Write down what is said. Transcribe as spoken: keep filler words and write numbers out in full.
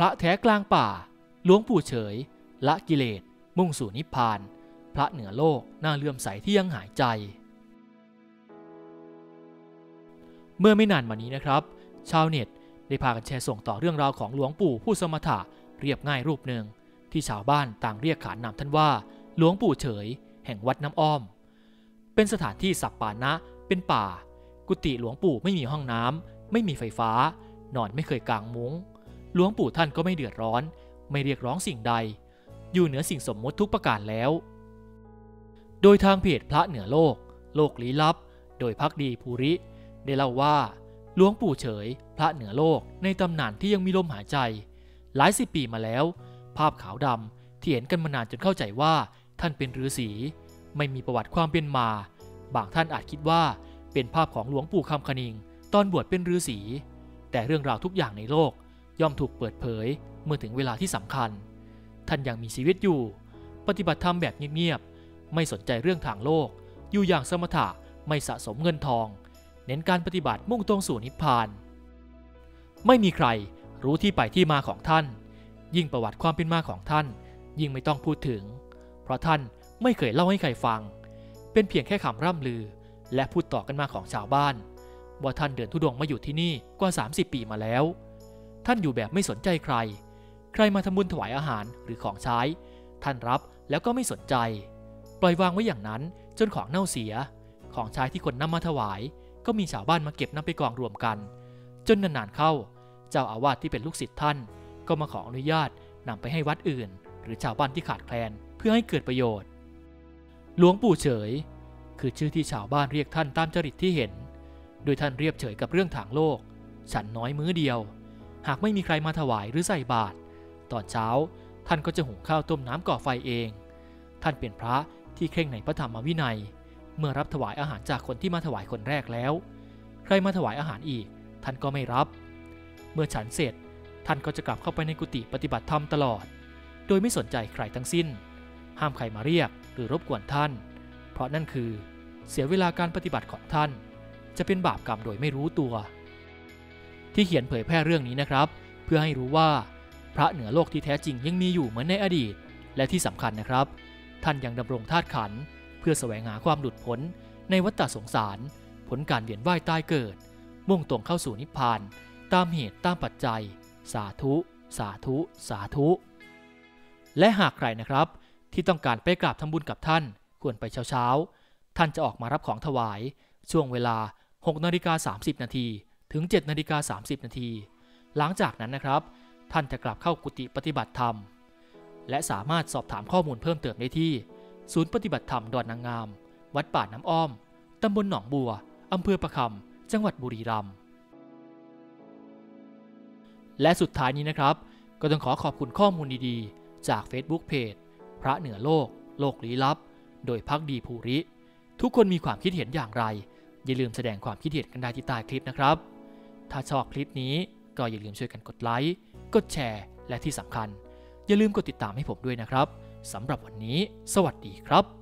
ระแท้กลางป่าหลวงปู่เฉยละกิเลสมุ่งสู่นิพพานพระเหนือโลกน่าเลื่อมใสที่ยังหายใจเมื่อไม่นานมานี้นะครับชาวเน็ตได้พากันแชร์ส่งต่อเรื่องราวของหลวงปู่ผู้สมถะเรียบง่ายรูปหนึ่งที่ชาวบ้านต่างเรียกขานนามท่านว่าหลวงปู่เฉยแห่งวัดน้ำอ้อมเป็นสถานที่สัปปานะเป็นป่ากุฏิหลวงปู่ไม่มีห้องน้ำไม่มีไฟฟ้านอนไม่เคยกางมุ้งหลวงปู่ท่านก็ไม่เดือดร้อนไม่เรียกร้องสิ่งใดอยู่เหนือสิ่งสมมติทุกประการแล้วโดยทางเพจพระเหนือโลกโลกลี้ลับโดยภักดีภูริได้เล่าว่าหลวงปู่เฉยพระเหนือโลกในตำนานที่ยังมีลมหายใจหลายสิบปีมาแล้วภาพขาวดำที่เห็นกันมานานจนเข้าใจว่าท่านเป็นฤาษีไม่มีประวัติความเป็นมาบางท่านอาจคิดว่าเป็นภาพของหลวงปู่คำคณิงตอนบวชเป็นฤาษีแต่เรื่องราวทุกอย่างในโลกย่อมถูกเปิดเผยเมื่อถึงเวลาที่สำคัญท่านยังมีชีวิตอยู่ปฏิบัติธรรมแบบเงียบๆไม่สนใจเรื่องทางโลกอยู่อย่างสมถะไม่สะสมเงินทองเน้นการปฏิบัติมุ่งตรงสู่นิพพานไม่มีใครรู้ที่ไปที่มาของท่านยิ่งประวัติความเป็นมาของท่านยิ่งไม่ต้องพูดถึงเพราะท่านไม่เคยเล่าให้ใครฟังเป็นเพียงแค่คำร่ำลือและพูดต่อกันมาของชาวบ้านว่าท่านเดินธุดงค์มาอยู่ที่นี่กว่าสามสิบปีมาแล้วท่านอยู่แบบไม่สนใจใครใครมาทำบุญถวายอาหารหรือของใช้ท่านรับแล้วก็ไม่สนใจปล่อยวางไว้อย่างนั้นจนของเน่าเสียของใช้ที่คนนำมาถวายก็มีชาวบ้านมาเก็บนำไปกองรวมกันจนนานๆเข้าเจ้าอาวาสที่เป็นลูกศิษย์ท่านก็มาขออนุญาตนำไปให้วัดอื่นหรือชาวบ้านที่ขาดแคลนเพื่อให้เกิดประโยชน์หลวงปู่เฉยคือชื่อที่ชาวบ้านเรียกท่านตามจริตที่เห็นโดยท่านเรียบเฉยกับเรื่องทางโลกฉันน้อยมื้อเดียวหากไม่มีใครมาถวายหรือใส่บาตรตอนเช้าท่านก็จะหุงข้าวต้มน้ำก่อไฟเองท่านเป็นพระที่เคร่งในพระธรรมวินัยเมื่อรับถวายอาหารจากคนที่มาถวายคนแรกแล้วใครมาถวายอาหารอีกท่านก็ไม่รับเมื่อฉันเสร็จท่านก็จะกลับเข้าไปในกุฏิปฏิบัติธรรมตลอดโดยไม่สนใจใครทั้งสิ้นห้ามใครมาเรียกหรือรบกวนท่านเพราะนั่นคือเสียเวลาการปฏิบัติของท่านจะเป็นบาปกรรมโดยไม่รู้ตัวที่เขียนเผยแพร่เรื่องนี้นะครับเพื่อให้รู้ว่าพระเหนือโลกที่แท้จริงยังมีอยู่เหมือนในอดีตและที่สำคัญนะครับท่านยังดำรงธาตุขันธ์เพื่อแสวงหาความหลุดพ้นในวัฏฏะสงสารผลการเวียนว่ายตายเกิดมุ่งตรงเข้าสู่นิพพานตามเหตุตามปัจจัยสาธุสาธุสาธุและหากใครนะครับที่ต้องการไปกราบทำบุญกับท่านควรไปเช้าๆท่านจะออกมารับของถวายช่วงเวลา หกนาฬิกาสามสิบนาทีถึง เจ็ดนาฬิกาสามสิบนาทีหลังจากนั้นนะครับท่านจะกลับเข้ากุฏิปฏิบัติธรรมและสามารถสอบถามข้อมูลเพิ่มเติมได้ที่ศูนย์ปฏิบัติธรรมดอนนางงามวัดป่าน้ำอ้อมตำบลหนองบัวอำเภอประคำจังหวัดบุรีรัมย์และสุดท้ายนี้นะครับก็ต้องขอขอบคุณข้อมูลดีๆจาก Facebook Page พระเหนือโลกโลกลี้ลับโดยภักดีภูริทุกคนมีความคิดเห็นอย่างไรอย่าลืมแสดงความคิดเห็นกันได้ที่ใต้คลิปนะครับถ้าชอบคลิปนี้ก็อย่าลืมช่วยกันกดไลค์กดแชร์และที่สำคัญอย่าลืมกดติดตามให้ผมด้วยนะครับสำหรับวันนี้สวัสดีครับ